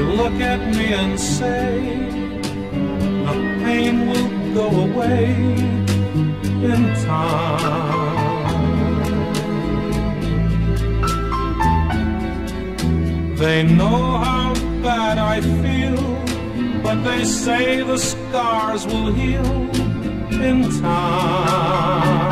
look at me and say, the pain will go away in time. They know how bad I feel, but they say the scars will heal in time.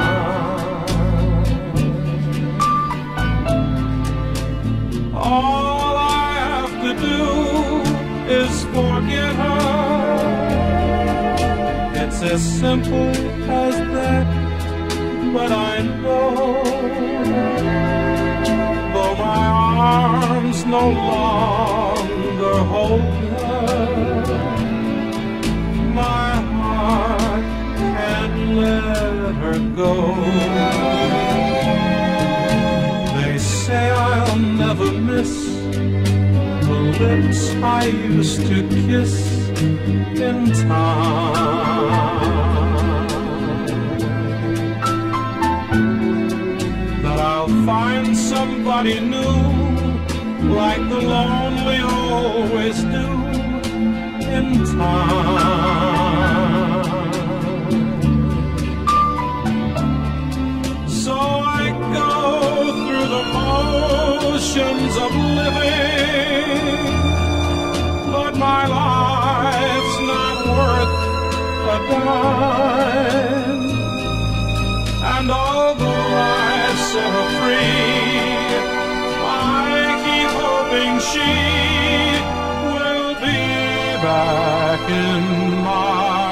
All I have to do is forget her. It's as simple as that, but I know, though my arms no longer hold her, my heart can't let her go. They say I'll never miss the lips I used to kiss in time, that I'll find somebody new, like the lonely always do in time. So I go through the motions of living, but my life's not worth a dime. And although I set her free, I keep hoping she will be back in my